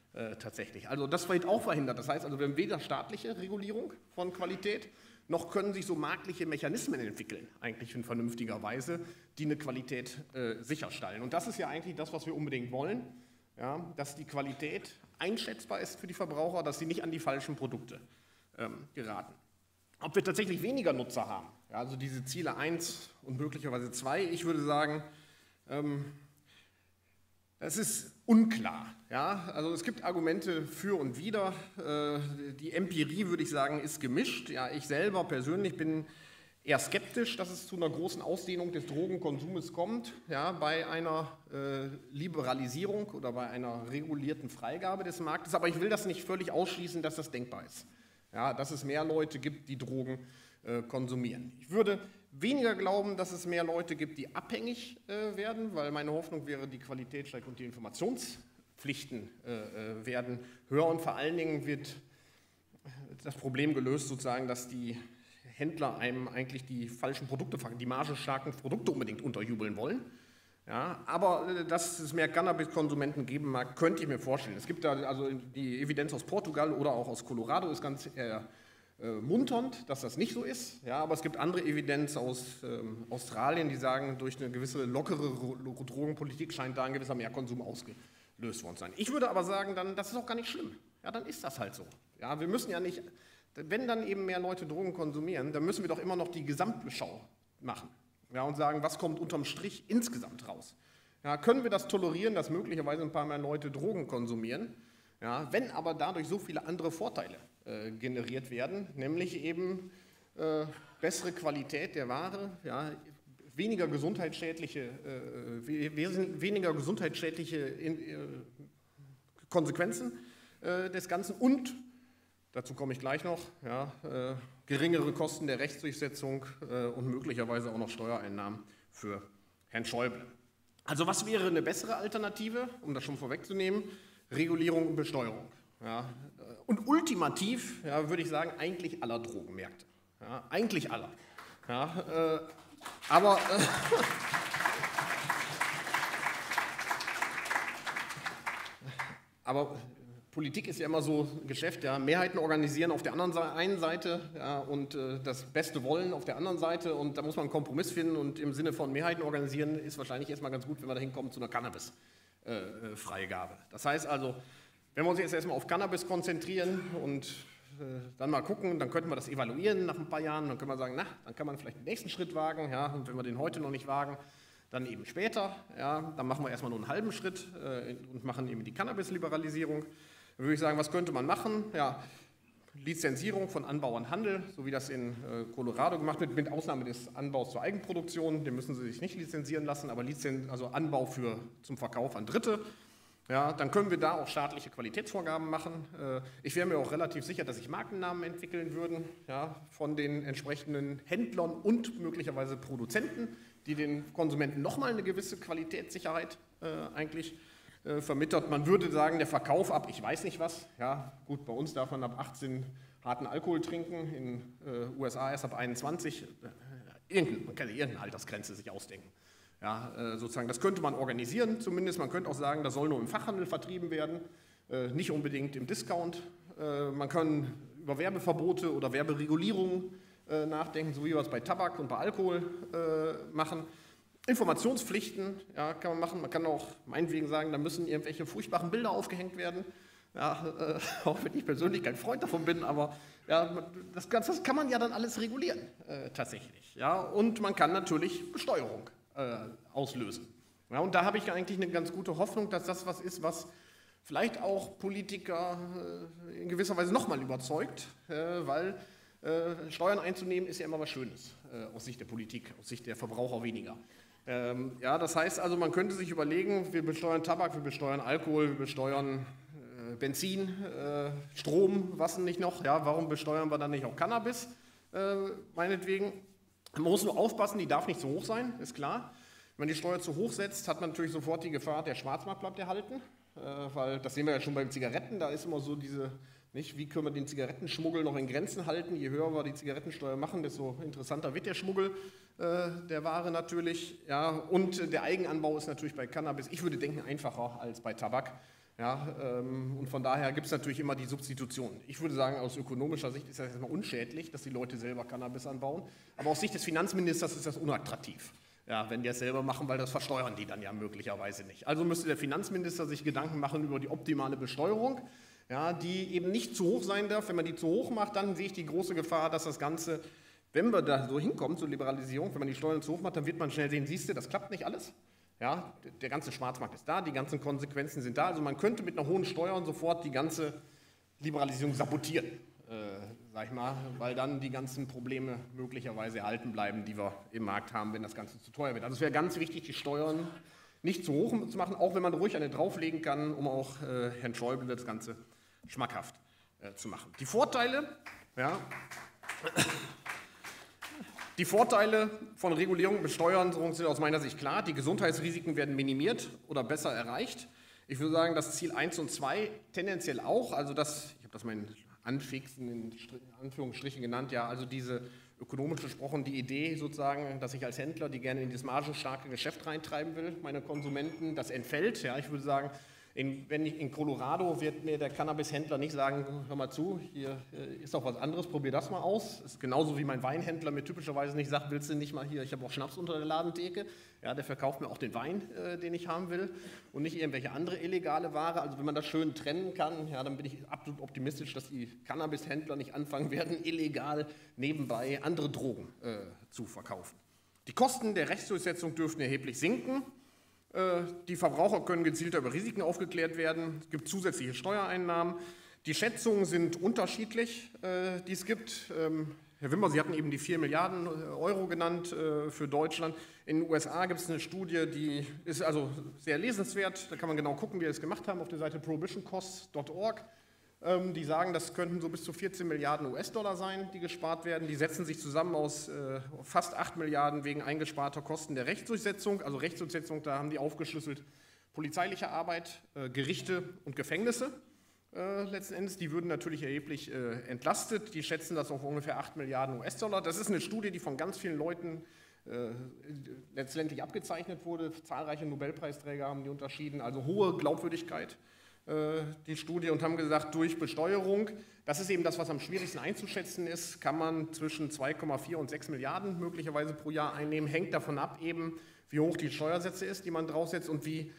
äh, tatsächlich. Also das wird auch verhindert. Das heißt also, wir haben weder staatliche Regulierung von Qualität, noch können sich so marktliche Mechanismen entwickeln, eigentlich in vernünftiger Weise, die eine Qualität äh, sicherstellen. Und das ist ja eigentlich das, was wir unbedingt wollen, ja, dass die Qualität einschätzbar ist für die Verbraucher, dass sie nicht an die falschen Produkte ähm, geraten. Ob wir tatsächlich weniger Nutzer haben, ja, also diese Ziele eins und möglicherweise zwei, ich würde sagen, ähm, das ist unklar. Ja? Also es gibt Argumente für und wider. Äh, die Empirie, würde ich sagen, ist gemischt. Ja, ich selber persönlich bin eher skeptisch, dass es zu einer großen Ausdehnung des Drogenkonsumes kommt, ja, bei einer äh, Liberalisierung oder bei einer regulierten Freigabe des Marktes. Aber ich will das nicht völlig ausschließen, dass das denkbar ist. Ja, dass es mehr Leute gibt, die Drogen äh, konsumieren. Ich würde weniger glauben, dass es mehr Leute gibt, die abhängig äh, werden, weil meine Hoffnung wäre, die Qualität steigt und die Informationspflichten äh, werden höher. Und vor allen Dingen wird das Problem gelöst, sozusagen, dass die Händler einem eigentlich die falschen Produkte, die margenstarken Produkte unbedingt unterjubeln wollen. Ja, aber dass es mehr Cannabis-Konsumenten geben mag, könnte ich mir vorstellen. Es gibt da also die Evidenz aus Portugal oder auch aus Colorado ist ganz äh, äh, munternd, dass das nicht so ist. Ja, aber es gibt andere Evidenz aus ähm, Australien, die sagen, durch eine gewisse lockere Drogenpolitik scheint da ein gewisser Mehrkonsum ausgelöst worden zu sein. Ich würde aber sagen, dann, das ist auch gar nicht schlimm. Ja, dann ist das halt so. Ja, wir müssen ja nicht, wenn dann eben mehr Leute Drogen konsumieren, dann müssen wir doch immer noch die Gesamtbeschau machen. Ja, und sagen, was kommt unterm Strich insgesamt raus. Ja, können wir das tolerieren, dass möglicherweise ein paar mehr Leute Drogen konsumieren, ja, wenn aber dadurch so viele andere Vorteile äh, generiert werden, nämlich eben äh, bessere Qualität der Ware, ja, weniger gesundheitsschädliche, äh, weniger gesundheitsschädliche in, äh, Konsequenzen äh, des Ganzen und, dazu komme ich gleich noch, ja, äh, geringere Kosten der Rechtsdurchsetzung äh, und möglicherweise auch noch Steuereinnahmen für Herrn Schäuble. Also was wäre eine bessere Alternative, um das schon vorwegzunehmen? Regulierung und Besteuerung. Ja, und ultimativ, ja, würde ich sagen, eigentlich aller Drogenmärkte. Ja, eigentlich aller. Ja, äh, aber... Äh, aber Politik ist ja immer so ein Geschäft, ja, Mehrheiten organisieren auf der anderen Seite, einen Seite, ja, und äh, das Beste wollen auf der anderen Seite und da muss man einen Kompromiss finden und im Sinne von Mehrheiten organisieren ist wahrscheinlich erstmal ganz gut, wenn wir dahin kommen zu einer Cannabis-Freigabe. Äh, das heißt also, wenn wir uns jetzt erstmal auf Cannabis konzentrieren und äh, dann mal gucken, dann könnten wir das evaluieren nach ein paar Jahren, dann können wir sagen, na, dann kann man vielleicht den nächsten Schritt wagen, ja, und wenn wir den heute noch nicht wagen, dann eben später, ja, dann machen wir erstmal nur einen halben Schritt äh, und machen eben die Cannabis-Liberalisierung. Dann würde ich sagen, was könnte man machen? Ja, Lizenzierung von Anbau und Handel, so wie das in äh, Colorado gemacht wird, mit Ausnahme des Anbaus zur Eigenproduktion, den müssen sie sich nicht lizenzieren lassen, aber Lizen also Anbau für, zum Verkauf an Dritte. Ja, dann können wir da auch staatliche Qualitätsvorgaben machen. Äh, ich wäre mir auch relativ sicher, dass sich Markennamen entwickeln würden, ja, von den entsprechenden Händlern und möglicherweise Produzenten, die den Konsumenten nochmal eine gewisse Qualitätssicherheit äh, eigentlich äh, vermittelt. Man würde sagen, der Verkauf ab, ich weiß nicht was, ja, gut, bei uns darf man ab achtzehn harten Alkohol trinken, in äh, U S A erst ab einundzwanzig, äh, irgendein, man kann ja irgendeine Altersgrenze sich ausdenken. Ja, äh, sozusagen, das könnte man organisieren zumindest, man könnte auch sagen, das soll nur im Fachhandel vertrieben werden, äh, nicht unbedingt im Discount. Äh, man kann über Werbeverbote oder Werberegulierungen äh, nachdenken, so wie wir es bei Tabak und bei Alkohol äh, machen. Informationspflichten, ja, kann man machen, man kann auch meinetwegen sagen, da müssen irgendwelche furchtbaren Bilder aufgehängt werden, ja, äh, auch wenn ich persönlich kein Freund davon bin, aber ja, das, das kann man ja dann alles regulieren, äh, tatsächlich. Ja, und man kann natürlich Besteuerung äh, auslösen. Ja, und da habe ich eigentlich eine ganz gute Hoffnung, dass das was ist, was vielleicht auch Politiker äh, in gewisser Weise nochmal überzeugt, äh, weil äh, Steuern einzunehmen ist ja immer was Schönes, äh, aus Sicht der Politik, aus Sicht der Verbraucher weniger. Ähm, ja, das heißt also, man könnte sich überlegen, wir besteuern Tabak, wir besteuern Alkohol, wir besteuern äh, Benzin, äh, Strom, was denn nicht noch, ja, warum besteuern wir dann nicht auch Cannabis, äh, meinetwegen. Man muss nur aufpassen, die darf nicht zu hoch sein, ist klar. Wenn man die Steuer zu hoch setzt, hat man natürlich sofort die Gefahr, der Schwarzmarkt bleibt erhalten, äh, weil das sehen wir ja schon beim Zigaretten, da ist immer so diese, nicht, wie können wir den Zigarettenschmuggel noch in Grenzen halten, je höher wir die Zigarettensteuer machen, desto interessanter wird der Schmuggel äh, der Ware natürlich, ja, und der Eigenanbau ist natürlich bei Cannabis, ich würde denken, einfacher als bei Tabak, Ja, ähm, und von daher gibt es natürlich immer die Substitution. Ich würde sagen, aus ökonomischer Sicht ist das erstmal unschädlich, dass die Leute selber Cannabis anbauen. Aber aus Sicht des Finanzministers ist das unattraktiv, ja, wenn die es selber machen, weil das versteuern die dann ja möglicherweise nicht. Also müsste der Finanzminister sich Gedanken machen über die optimale Besteuerung, ja, die eben nicht zu hoch sein darf. Wenn man die zu hoch macht, dann sehe ich die große Gefahr, dass das Ganze, wenn wir da so hinkommen zur Liberalisierung, wenn man die Steuern zu hoch macht, dann wird man schnell sehen, siehst du, das klappt nicht alles. Ja, der ganze Schwarzmarkt ist da, die ganzen Konsequenzen sind da. Also man könnte mit einer hohen Steuer sofort die ganze Liberalisierung sabotieren, äh, sag ich mal, weil dann die ganzen Probleme möglicherweise erhalten bleiben, die wir im Markt haben, wenn das Ganze zu teuer wird. Also es wäre ganz wichtig, die Steuern nicht zu hoch zu machen, auch wenn man ruhig eine drauflegen kann, um auch äh, Herrn Schäuble das Ganze schmackhaft äh, zu machen. Die Vorteile, ja, Die Vorteile von Regulierung und Besteuerung sind aus meiner Sicht klar. Die Gesundheitsrisiken werden minimiert oder besser erreicht. Ich würde sagen, das Ziel eins und zwei tendenziell auch. Also das, ich habe das mal in Anfixen, in Anführungsstrichen genannt, ja, also diese ökonomisch gesprochen die Idee sozusagen, dass ich als Händler, die gerne in dieses margenstarke Geschäft reintreiben will, meine Konsumenten, das entfällt. Ja, ich würde sagen, In, wenn ich, in Colorado wird mir der Cannabishändler nicht sagen, hör mal zu, hier ist doch was anderes, probier das mal aus. Das ist genauso wie mein Weinhändler mir typischerweise nicht sagt, willst du nicht mal hier, ich habe auch Schnaps unter der Ladentheke. Ja, der verkauft mir auch den Wein, äh, den ich haben will und nicht irgendwelche andere illegale Ware. Also wenn man das schön trennen kann, ja, dann bin ich absolut optimistisch, dass die Cannabishändler nicht anfangen werden, illegal nebenbei andere Drogen äh, zu verkaufen. Die Kosten der Rechtsdurchsetzung dürften erheblich sinken. Die Verbraucher können gezielter über Risiken aufgeklärt werden. Es gibt zusätzliche Steuereinnahmen. Die Schätzungen sind unterschiedlich, die es gibt. Herr Wimmer, Sie hatten eben die vier Milliarden Euro genannt für Deutschland. In den U S A gibt es eine Studie, die ist also sehr lesenswert. Da kann man genau gucken, wie wir es gemacht haben, auf der Seite prohibition costs dot org. Die sagen, das könnten so bis zu vierzehn Milliarden U S-Dollar sein, die gespart werden. Die setzen sich zusammen aus äh, fast acht Milliarden wegen eingesparter Kosten der Rechtsdurchsetzung. Also Rechtsdurchsetzung, da haben die aufgeschlüsselt polizeiliche Arbeit, äh, Gerichte und Gefängnisse. Äh, letzten Endes, die würden natürlich erheblich äh, entlastet. Die schätzen das auf ungefähr acht Milliarden U S-Dollar. Das ist eine Studie, die von ganz vielen Leuten äh, letztendlich abgezeichnet wurde. Zahlreiche Nobelpreisträger haben die unterschieden. Also hohe Glaubwürdigkeit. Die Studie und haben gesagt, durch Besteuerung, das ist eben das, was am schwierigsten einzuschätzen ist, kann man zwischen zwei Komma vier und sechs Milliarden möglicherweise pro Jahr einnehmen, hängt davon ab eben, wie hoch die Steuersätze ist, die man draufsetzt und wie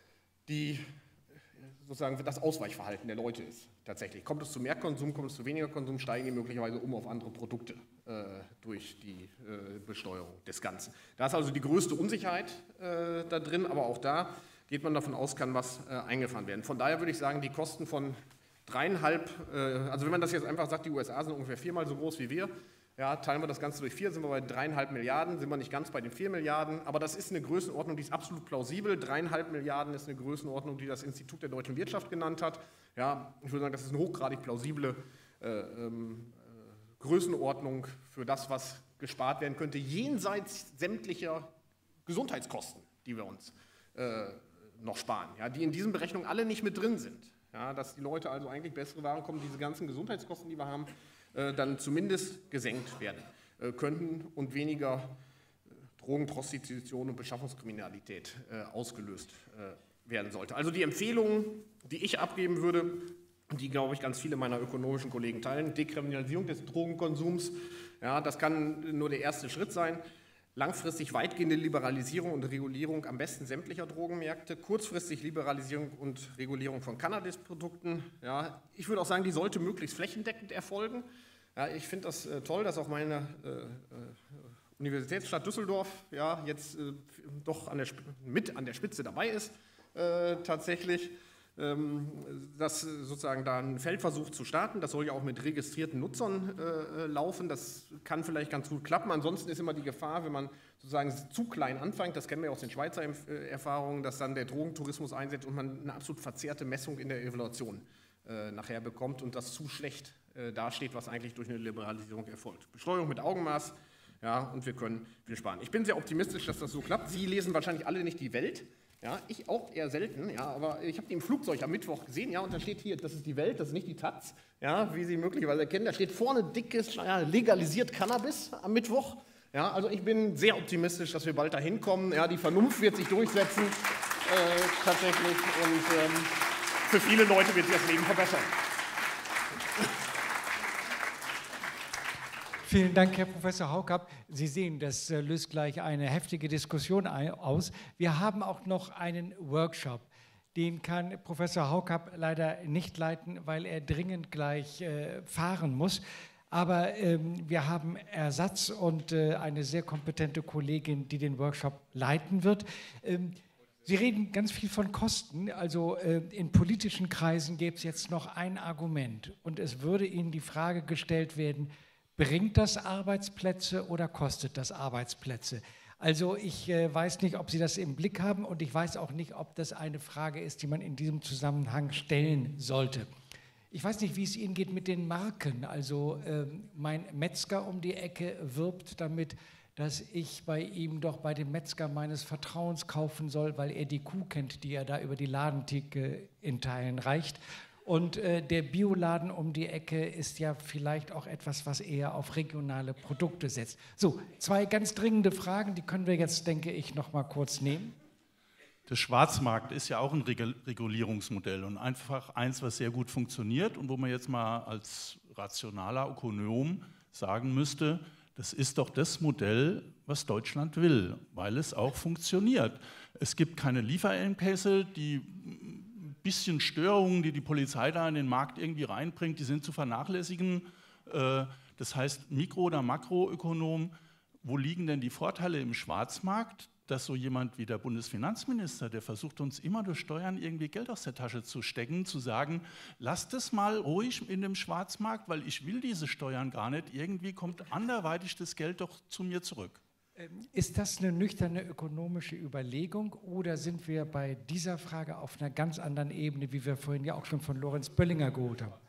die, sozusagen das Ausweichverhalten der Leute ist tatsächlich. Kommt es zu mehr Konsum, kommt es zu weniger Konsum, steigen die möglicherweise um auf andere Produkte äh, durch die äh, Besteuerung des Ganzen. Da ist also die größte Unsicherheit äh, da drin, aber auch da geht man davon aus, kann was äh, eingefahren werden. Von daher würde ich sagen, die Kosten von dreieinhalb, äh, also wenn man das jetzt einfach sagt, die U S A sind ungefähr viermal so groß wie wir, ja, teilen wir das Ganze durch vier, sind wir bei dreieinhalb Milliarden, sind wir nicht ganz bei den vier Milliarden, aber das ist eine Größenordnung, die ist absolut plausibel. Dreieinhalb Milliarden ist eine Größenordnung, die das Institut der deutschen Wirtschaft genannt hat. Ja, ich würde sagen, das ist eine hochgradig plausible äh, ähm, äh, Größenordnung für das, was gespart werden könnte, jenseits sämtlicher Gesundheitskosten, die wir uns äh, noch sparen, ja, die in diesen Berechnungen alle nicht mit drin sind. Ja, dass die Leute also eigentlich bessere Waren kommen, diese ganzen Gesundheitskosten, die wir haben, äh, dann zumindest gesenkt werden äh, könnten und weniger äh, Drogen, Prostitution und Beschaffungskriminalität äh, ausgelöst äh, werden sollte. Also die Empfehlungen, die ich abgeben würde, die, glaube ich, ganz viele meiner ökonomischen Kollegen teilen, Dekriminalisierung des Drogenkonsums, ja, das kann nur der erste Schritt sein. Langfristig weitgehende Liberalisierung und Regulierung am besten sämtlicher Drogenmärkte, kurzfristig Liberalisierung und Regulierung von Cannabisprodukten. Ja, ich würde auch sagen, die sollte möglichst flächendeckend erfolgen. Ja, ich finde das äh, toll, dass auch meine äh, äh, Universitätsstadt Düsseldorf ja, jetzt äh, doch an der, mit an der Spitze dabei ist, äh, tatsächlich. Das sozusagen da einen Feldversuch zu starten, das soll ja auch mit registrierten Nutzern äh, laufen, das kann vielleicht ganz gut klappen, ansonsten ist immer die Gefahr, wenn man sozusagen zu klein anfängt, das kennen wir aus den Schweizer äh, Erfahrungen, dass dann der Drogentourismus einsetzt und man eine absolut verzerrte Messung in der Evaluation äh, nachher bekommt und das zu schlecht äh, dasteht, was eigentlich durch eine Liberalisierung erfolgt. Besteuerung mit Augenmaß, ja, und wir können viel sparen. Ich bin sehr optimistisch, dass das so klappt. Sie lesen wahrscheinlich alle nicht die Welt. Ja, ich auch eher selten, ja, aber ich habe die im Flugzeug am Mittwoch gesehen, ja, und da steht hier, das ist die Welt, das ist nicht die Taz, ja, wie Sie möglicherweise erkennen, da steht vorne dickes, ja, legalisiert Cannabis am Mittwoch, ja, also ich bin sehr optimistisch, dass wir bald dahin kommen, ja, die Vernunft wird sich durchsetzen, äh, tatsächlich, und ähm, für viele Leute wird sie das Leben verbessern. Vielen Dank, Herr Professor Haukapp. Sie sehen, das löst gleich eine heftige Diskussion aus. Wir haben auch noch einen Workshop. Den kann Professor Haukapp leider nicht leiten, weil er dringend gleich äh, fahren muss. Aber ähm, wir haben Ersatz und äh, eine sehr kompetente Kollegin, die den Workshop leiten wird. Ähm, Sie reden ganz viel von Kosten. Also äh, in politischen Kreisen gäbe es jetzt noch ein Argument. Und es würde Ihnen die Frage gestellt werden, bringt das Arbeitsplätze oder kostet das Arbeitsplätze? Also ich äh, weiß nicht, ob Sie das im Blick haben und ich weiß auch nicht, ob das eine Frage ist, die man in diesem Zusammenhang stellen sollte. Ich weiß nicht, wie es Ihnen geht mit den Marken. Also ähm, mein Metzger um die Ecke wirbt damit, dass ich bei ihm doch bei dem Metzger meines Vertrauens kaufen soll, weil er die Kuh kennt, die er da über die Ladentheke in Teilen reicht. Und äh, der Bioladen um die Ecke ist ja vielleicht auch etwas, was eher auf regionale Produkte setzt. So, zwei ganz dringende Fragen, die können wir jetzt, denke ich, noch mal kurz nehmen. Der Schwarzmarkt ist ja auch ein Regulierungsmodell und einfach eins, was sehr gut funktioniert und wo man jetzt mal als rationaler Ökonom sagen müsste, das ist doch das Modell, was Deutschland will, weil es auch funktioniert. Es gibt keine Lieferengpässe, die bisschen Störungen, die die Polizei da in den Markt irgendwie reinbringt, die sind zu vernachlässigen. Das heißt, Mikro- oder Makroökonom, wo liegen denn die Vorteile im Schwarzmarkt, dass so jemand wie der Bundesfinanzminister, der versucht uns immer durch Steuern irgendwie Geld aus der Tasche zu stecken, zu sagen, lasst es mal ruhig in dem Schwarzmarkt, weil ich will diese Steuern gar nicht, irgendwie kommt anderweitig das Geld doch zu mir zurück. Ist das eine nüchterne ökonomische Überlegung oder sind wir bei dieser Frage auf einer ganz anderen Ebene, wie wir vorhin ja auch schon von Lorenz Böllinger geholt haben?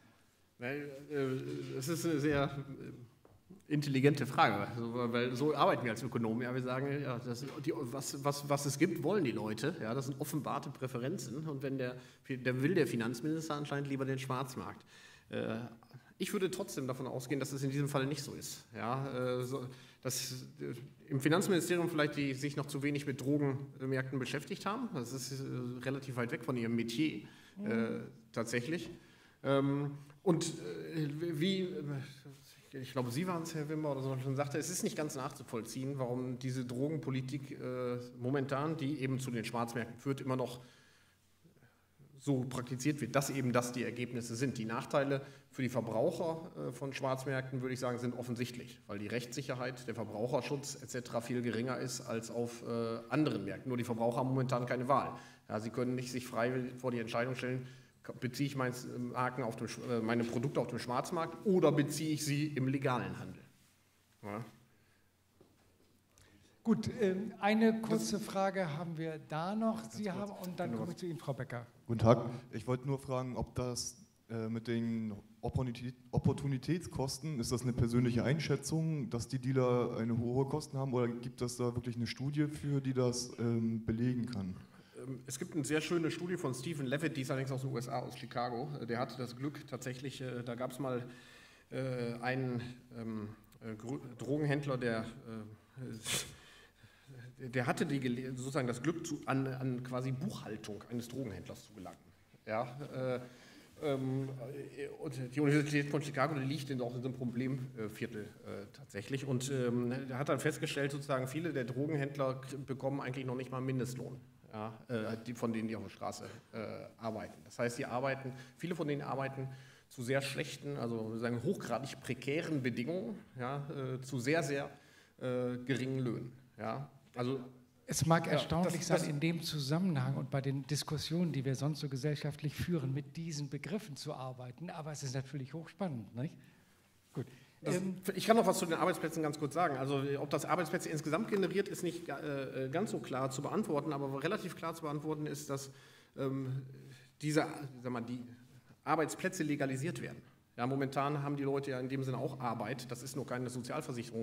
Es ist eine sehr intelligente Frage, weil so arbeiten wir als Ökonomen. Ja, wir sagen, ja, das, die, was, was, was es gibt, wollen die Leute. Ja, das sind offenbarte Präferenzen und wenn der, der will der Finanzminister anscheinend lieber den Schwarzmarkt. Ich würde trotzdem davon ausgehen, dass es in diesem Fall nicht so ist. Ja, dass im Finanzministerium vielleicht die sich noch zu wenig mit Drogenmärkten beschäftigt haben. Das ist relativ weit weg von ihrem Metier äh, tatsächlich. Ähm, und äh, wie, ich glaube, Sie waren es, Herr Wimmer, oder so schon sagte, es ist nicht ganz nachzuvollziehen, warum diese Drogenpolitik äh, momentan, die eben zu den Schwarzmärkten führt, immer noch so praktiziert wird, dass eben das die Ergebnisse sind. Die Nachteile für die Verbraucher äh, von Schwarzmärkten, würde ich sagen, sind offensichtlich, weil die Rechtssicherheit, der Verbraucherschutz et cetera viel geringer ist als auf äh, anderen Märkten. Nur die Verbraucher haben momentan keine Wahl. Ja, sie können nicht sich frei vor die Entscheidung stellen, beziehe ich meine, Marken auf dem, äh, meine Produkte auf dem Schwarzmarkt oder beziehe ich sie im legalen Handel. Ja. Gut, eine kurze Frage haben wir da noch. Sie haben, und dann komme ich zu Ihnen, Frau Becker. Guten Tag. Ich wollte nur fragen, ob das äh, mit den Opportunität, Opportunitätskosten, ist das eine persönliche Einschätzung, dass die Dealer eine hohe Kosten haben oder gibt es da wirklich eine Studie für, die das ähm, belegen kann? Es gibt eine sehr schöne Studie von Stephen Levitt, die ist allerdings aus den U S A, aus Chicago. Der hatte das Glück tatsächlich, da gab es mal äh, einen ähm, Drogenhändler, der... Äh, Der hatte die, sozusagen das Glück, zu, an, an quasi Buchhaltung eines Drogenhändlers zu gelangen. Ja, äh, ähm, und die Universität von Chicago, die liegt in, auch in so einem Problemviertel äh, tatsächlich. Und ähm, er hat dann festgestellt, sozusagen viele der Drogenhändler bekommen eigentlich noch nicht mal Mindestlohn, ja, äh, die, von denen die auf der Straße äh, arbeiten. Das heißt, die arbeiten, viele von denen arbeiten zu sehr schlechten, also sagen hochgradig prekären Bedingungen, ja, äh, zu sehr, sehr äh, geringen Löhnen. Ja. Also, es mag ja, erstaunlich das, sein, das, in dem Zusammenhang und bei den Diskussionen, die wir sonst so gesellschaftlich führen, mit diesen Begriffen zu arbeiten, aber es ist natürlich hochspannend, nicht? Gut. Das, ähm, ich kann noch was zu den Arbeitsplätzen ganz kurz sagen. Also ob das Arbeitsplätze insgesamt generiert, ist nicht äh, ganz so klar zu beantworten, aber relativ klar zu beantworten ist, dass ähm, diese, sag mal, die Arbeitsplätze legalisiert werden. Ja, momentan haben die Leute ja in dem Sinne auch Arbeit. Das ist nur keine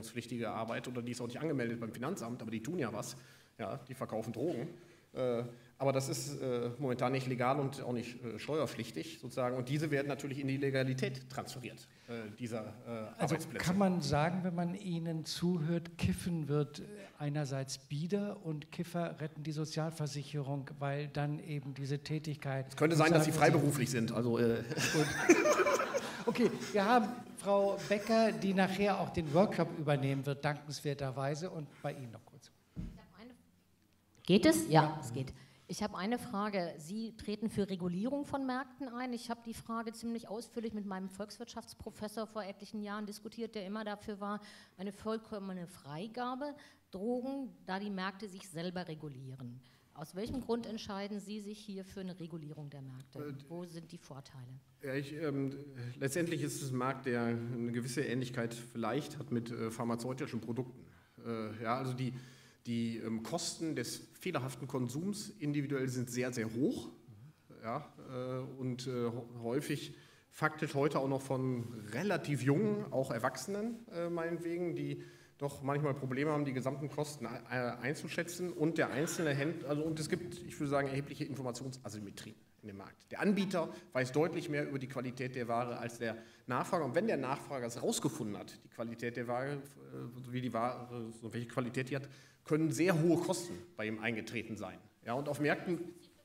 sozialversicherungspflichtige Arbeit oder die ist auch nicht angemeldet beim Finanzamt, aber die tun ja was. Ja, die verkaufen Drogen. Äh, Aber das ist äh, momentan nicht legal und auch nicht äh, steuerpflichtig sozusagen. Und diese werden natürlich in die Legalität transferiert, äh, dieser äh, Also Arbeitsplätze. kann man sagen, wenn man Ihnen zuhört, Kiffen wird einerseits bieder und Kiffer retten die Sozialversicherung, weil dann eben diese Tätigkeit... Es könnte sein, dass sie freiberuflich sind. Also, äh Gut. Okay, wir haben Frau Becker, die nachher auch den Workshop übernehmen wird, dankenswerterweise. Und bei Ihnen noch kurz. Geht es? Ja, es geht. Ich habe eine Frage. Sie treten für Regulierung von Märkten ein. Ich habe die Frage ziemlich ausführlich mit meinem Volkswirtschaftsprofessor vor etlichen Jahren diskutiert, der immer dafür war, eine vollkommene Freigabe, Drogen, da die Märkte sich selber regulieren. Aus welchem Grund entscheiden Sie sich hier für eine Regulierung der Märkte? Wo sind die Vorteile? Ja, ich, ähm, letztendlich ist es ein Markt, der eine gewisse Ähnlichkeit vielleicht hat mit äh, pharmazeutischen Produkten. Äh, ja, also die Die ähm, Kosten des fehlerhaften Konsums individuell sind sehr, sehr hoch, ja, äh, und äh, häufig faktisch heute auch noch von relativ jungen, auch Erwachsenen äh, meinetwegen, die doch manchmal Probleme haben, die gesamten Kosten äh, einzuschätzen und der einzelne Händler, also und es gibt, ich würde sagen, erhebliche Informationsasymmetrien in dem Markt. Der Anbieter weiß deutlich mehr über die Qualität der Ware als der Nachfrager und wenn der Nachfrager es herausgefunden hat, die Qualität der Ware, äh, wie die Ware, so welche Qualität die hat, können sehr hohe Kosten bei ihm eingetreten sein. Ja, und auf Märkten...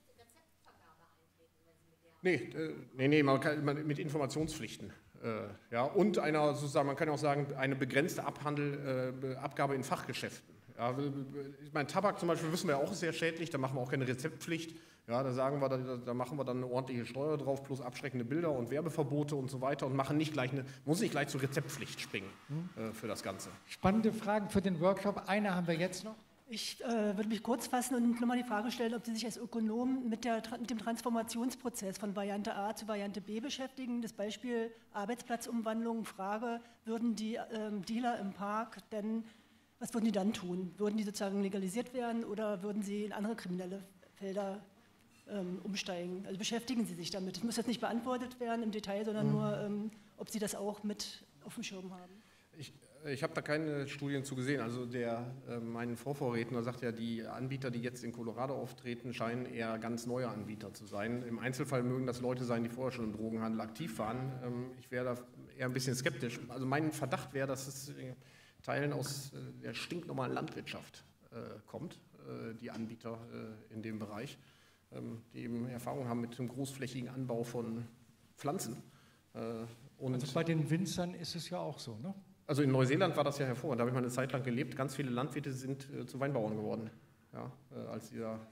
Nee, äh, nee, nee man kann, man, mit Informationspflichten. Äh, ja, und einer, sozusagen, man kann auch sagen, eine begrenzte Abhandel, äh, Abgabe in Fachgeschäften. Ja, ich meine, Tabak zum Beispiel wissen wir auch, ist sehr schädlich, da machen wir auch keine Rezeptpflicht. Ja, da sagen wir, da, da machen wir dann eine ordentliche Steuer drauf, plus abschreckende Bilder und Werbeverbote und so weiter und machen nicht gleich eine, muss nicht gleich zur Rezeptpflicht springen hm. äh, für das Ganze. Spannende Fragen für den Workshop. Eine haben wir jetzt noch. Ich äh, würde mich kurz fassen und nochmal die Frage stellen, ob Sie sich als Ökonom mit, der, mit dem Transformationsprozess von Variante A zu Variante B beschäftigen. Das Beispiel Arbeitsplatzumwandlung, Frage, würden die ähm, Dealer im Park denn, was würden die dann tun? Würden die sozusagen legalisiert werden oder würden sie in andere kriminelle Felder ähm, umsteigen? Also beschäftigen Sie sich damit. Das muss jetzt nicht beantwortet werden im Detail, sondern mhm. nur, ähm, ob Sie das auch mit auf dem Schirm haben. Ich Ich habe da keine Studien zu gesehen. Also der, äh, mein Vorvorredner sagt ja, die Anbieter, die jetzt in Colorado auftreten, scheinen eher ganz neue Anbieter zu sein. Im Einzelfall mögen das Leute sein, die vorher schon im Drogenhandel aktiv waren. Ähm, ich wäre da eher ein bisschen skeptisch. Also mein Verdacht wäre, dass es in Teilen aus äh, der stinknormalen Landwirtschaft äh, kommt, äh, die Anbieter äh, in dem Bereich, ähm, die eben Erfahrung haben mit dem großflächigen Anbau von Pflanzen. Äh, und also bei den Winzern ist es ja auch so, ne? Also in Neuseeland war das ja hervorragend, da habe ich mal eine Zeit lang gelebt. Ganz viele Landwirte sind äh, zu Weinbauern geworden, ja, äh, als die da... Äh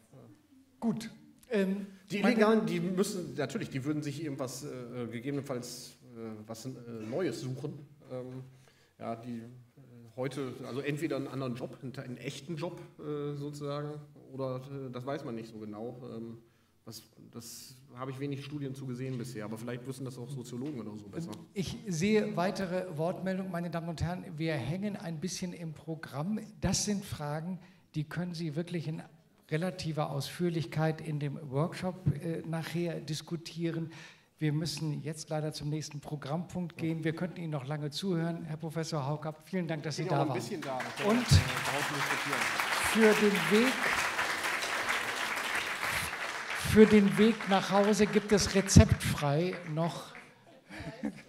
Gut. Ähm, die Illegalen, die müssen, natürlich, die würden sich irgendwas, äh, gegebenenfalls äh, was äh, Neues suchen. Ähm, ja, die äh, heute, also entweder einen anderen Job, einen, einen echten Job äh, sozusagen, oder äh, das weiß man nicht so genau. Ähm, was, das habe ich wenig Studien zu gesehen bisher, aber vielleicht wissen das auch Soziologen oder so besser. Ich sehe weitere Wortmeldungen, meine Damen und Herren. Wir hängen ein bisschen im Programm. Das sind Fragen, die können Sie wirklich in relativer Ausführlichkeit in dem Workshop äh, nachher diskutieren. Wir müssen jetzt leider zum nächsten Programmpunkt gehen. Wir könnten Ihnen noch lange zuhören. Herr Professor Haukapp, vielen Dank, dass Sie da waren. Ein bisschen da, und für den Weg... Für den Weg nach Hause gibt es rezeptfrei noch